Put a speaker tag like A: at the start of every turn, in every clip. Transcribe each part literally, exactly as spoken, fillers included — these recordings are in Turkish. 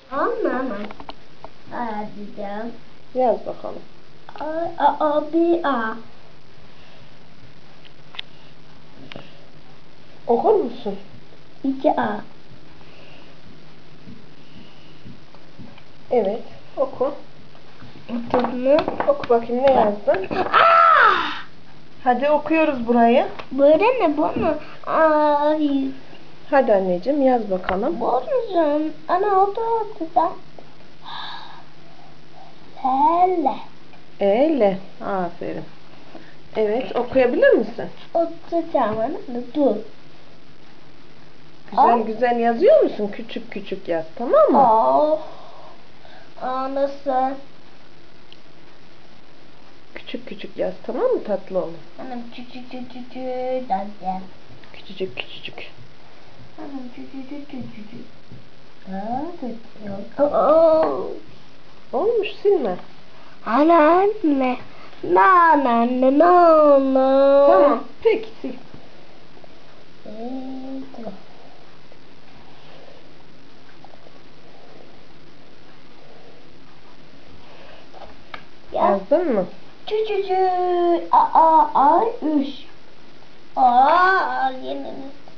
A: Anlamam. Hadi.
B: Yaz bakalım.
A: A, A, A, B, A.
B: Okur musun?
A: İki A.
B: Evet. Oku.
A: Okudun mu?
B: Oku bakayım ne yazdın?
A: Aa!
B: Hadi okuyoruz burayı.
A: Böyle ne bu mu? Ay.
B: Hadi anneciğim yaz bakalım.
A: Bozacağım. Ana o da güzel. Hele.
B: Eyle. Aferin. Evet okuyabilir misin?
A: Oturacağım ana. Dur.
B: Güzel
A: Aa.
B: güzel yazıyor musun? Küçük küçük yaz, tamam mı?
A: Oh. Anası.
B: Küçük küçük yaz, tamam mı tatlı oğlum?
A: Anam küçük küçük küçük. Hadi.
B: Küçücük küçücük.
A: Anam küçük küçük küçük. Aa, oh.
B: Olmuş, silme.
A: Anneanne. Anneanne. Nana.
B: Tamam peki sil.
A: Evet. Ya.
B: Yazdın mı?
A: Küçücük. Aa, a, üç. Aa, yine.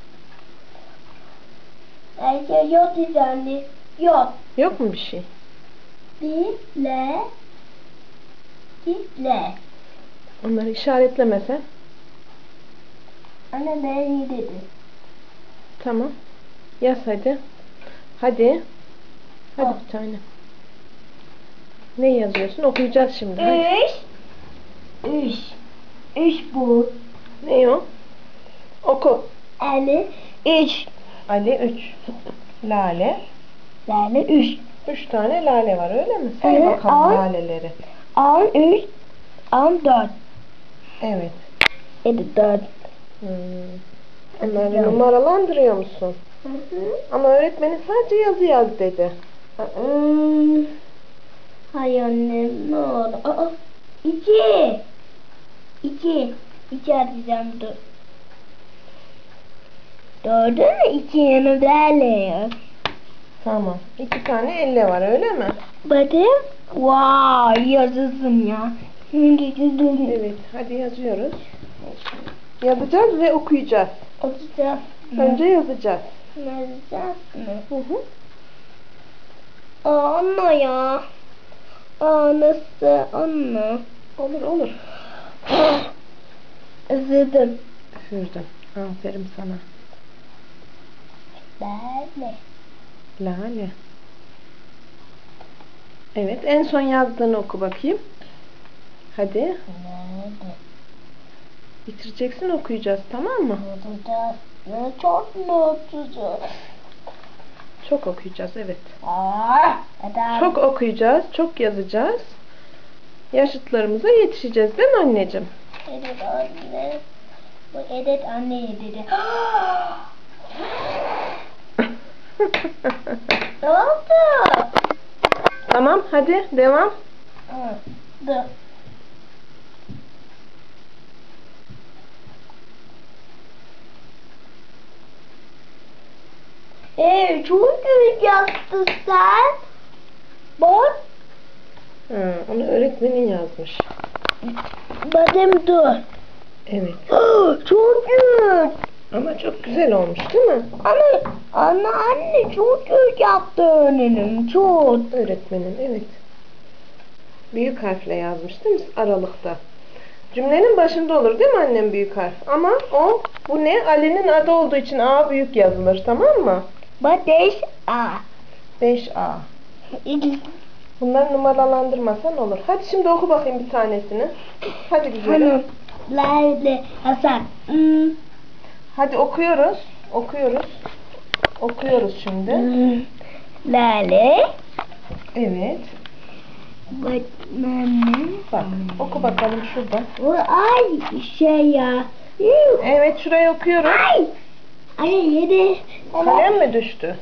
A: Ayşe yok düzenli. Yok.
B: Yok mu bir şey?
A: Bile. Bile.
B: Onları işaretlemesen.
A: Anne ben iyi dedi.
B: Tamam. Yaz hadi. Hadi. Hadi
A: Oh.
B: bir tane. Ne yazıyorsun? Okuyacağız şimdi. Hadi.
A: Üç. Üç. Üç bu.
B: Ne o? Oku.
A: Ali. Üç.
B: Ali üç. Lale.
A: Yani üç.
B: Üç tane lale var öyle mi? Say
A: Evet,
B: bakalım
A: al.
B: laleleri.
A: On üç. On dört.
B: Evet.
A: Yedi dört.
B: Hmm. Onları numaralandırıyor musun?
A: Hı hı.
B: Ama öğretmenin sadece yazı yaz dedi.
A: Hmm. Hay annem ne oldu? Aa, iki. İki. İki arayacağım dur. Gördün mü? İki yanı böyle.
B: Tamam. İki tane elle var öyle mi?
A: Bakayım. Vay yazısın ya.
B: Evet. Hadi yazıyoruz. Yazacağız ve okuyacağız.
A: Okuyacağız.
B: Önce yazacağız.
A: Yazacağız mı?
B: Hı hı.
A: Aa, anne ya. Aa, nasıl anne?
B: Olur olur.
A: Üzüldüm.
B: Üfürdüm. Aferin sana.
A: Böyle.
B: Lale. Evet. En son yazdığını oku bakayım. Hadi.
A: Nerede?
B: Bitireceksin, okuyacağız, tamam mı?
A: Yazacağız. Ne çok ne okuyacağız?
B: Çok okuyacağız, evet.
A: Aa, neden?
B: Çok okuyacağız, çok yazacağız. Yaşıtlarımıza yetişeceğiz, değil mi anneciğim?
A: Evet anne. Bu evet anne dedi. Ne oldu?
B: Tamam, hadi devam.
A: Hı, dur. Ee, çok büyük yaptın sen. Bak.
B: Ha, onu öğretmenin yazmış.
A: Badem dur.
B: Evet.
A: Çok büyük.
B: Ama çok güzel olmuş, değil mi?
A: Anne, anne, anne çok büyük yaptı önünüm. Çok.
B: Öğretmenin, evet. Büyük harfle yazmış, değil mi? Aralıkta. Cümlenin başında olur, değil mi annem, büyük harf? Ama o, bu ne? Ali'nin adı olduğu için A büyük yazılır, tamam mı?
A: Badeş A.
B: beş A. Bunları numaralandırmasan olur. Hadi şimdi oku bakayım bir tanesini. Hadi güzelim.
A: Hanım. Lale Hasan. Hmm.
B: Hadi okuyoruz. Okuyoruz. Okuyoruz şimdi.
A: Hmm. Lale.
B: Evet.
A: Batmanı.
B: Bak oku bakalım şurada.
A: O ay şey ya.
B: Evet şurayı okuyoruz.
A: Ay. Ay yedi.
B: Kalem mi düştü?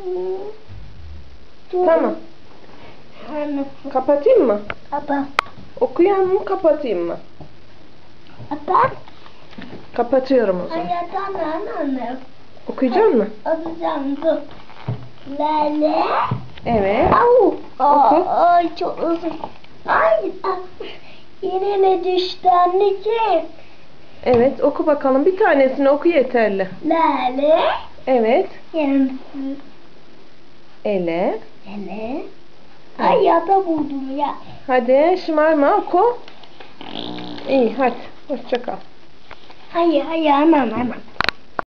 B: Tamam.
A: Hanım.
B: Kapatayım mı?
A: Apa.
B: Okuyan mı kapatayım mı?
A: Apa.
B: Kapatıyorum o zaman.
A: Hayatım anne.
B: Okuyacak mı?
A: Atacağım dur. Lale.
B: Evet.
A: Au. Aa,
B: Oku.
A: ay çok uzun. Ay. ah, Yine ne düştü anneciğim?
B: Evet, oku bakalım. Bir tanesini oku yeterli.
A: Lale.
B: Evet.
A: Yansı.
B: Ele.
A: Lale. Ay yata buldum ya.
B: Hadi şımarma, oku. İyi, hadi. Hoşça kal.
A: Hayır hayır hemen hemen.